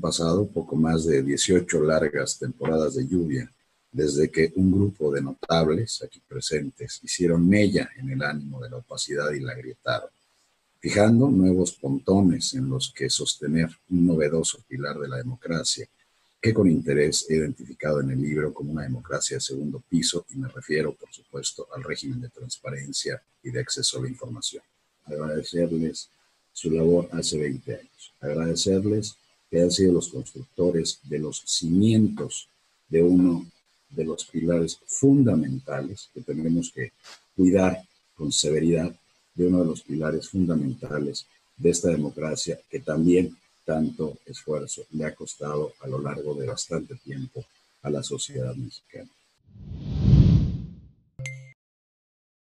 pasado poco más de 18 largas temporadas de lluvia, desde que un grupo de notables aquí presentes hicieron mella en el ánimo de la opacidad y la grietaron, fijando nuevos pontones en los que sostener un novedoso pilar de la democracia, que con interés he identificado en el libro como una democracia de segundo piso, y me refiero, por supuesto, al régimen de transparencia y de acceso a la información. Agradecerles su labor hace 20 años, agradecerles que han sido los constructores de los cimientos de uno de los pilares fundamentales que tenemos que cuidar con severidad, de uno de los pilares fundamentales de esta democracia que también tanto esfuerzo le ha costado a lo largo de bastante tiempo a la sociedad mexicana.